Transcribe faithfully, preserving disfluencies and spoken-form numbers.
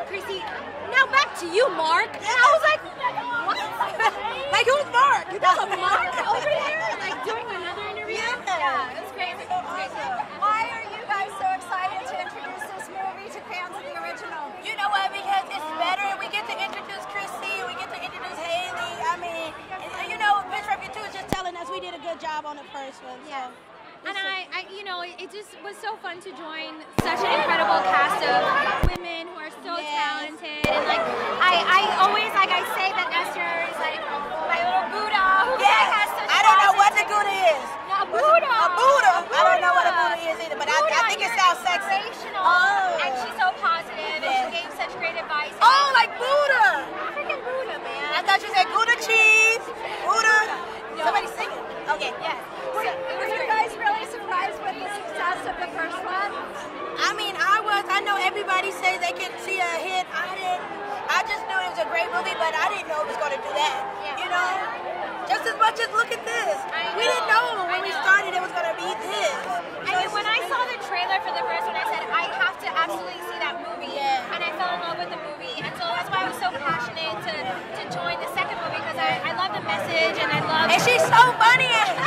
Chrissie, now back to you, Mark. And I was like, what? Like, who's Mark? There's a Mark over there, like, doing another interview? Yeah, yeah, it was crazy. It was crazy. Why are you guys so excited to introduce this movie to fans of the original? You know what? Because it's better. We get to introduce Chrissie. We get to introduce Haley. I mean, and, you know, Bitch Review two is just telling us we did a good job on the first one. So. Yeah. And I, I, you know, it just was so fun to join such an incredible cast of women who are so yes. talented. And like, I, I always, like, I say that Esther is like my little Buddha who yes. has such I don't know what the positive- Buddha is. A Buddha. A Buddha. A Buddha. I don't know what a Buddha is either, but I, I think it sounds sexy. Oh. And she's so positive, and she gave such great advice. Oh, like Buddha. Freaking Buddha, man. I thought you said Gouda cheese. Buddha. No. Somebody sing it. Okay. Yes. Were, So, were you guys really surprised with the success of the first one? I mean, I was. I know everybody says they can see a hit. I didn't. I just knew it was a great movie, but I didn't know it was going to do that. Yeah. You know? Just as much as look at this. I We know. didn't know when I we know. started it was going to be this. I mean, when I saw the trailer for the first one, I said, I have to absolutely see that movie. Yeah. And I fell in love with the movie. And so that's why I was so passionate to, to join the second movie, because I, I love the message and I love... And she's so funny.